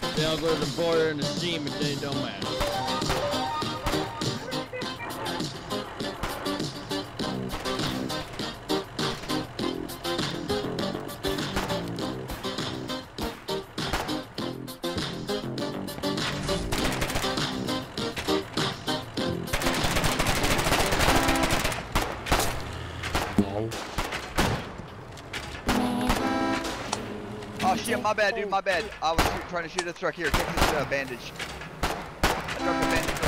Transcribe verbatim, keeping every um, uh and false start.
They'll go to the border and the steam, but they don't matter. Oh shit, my bad, dude, my bad. I was shoot, trying to shoot a truck here. Take this uh, bandage. I dropped a bandage.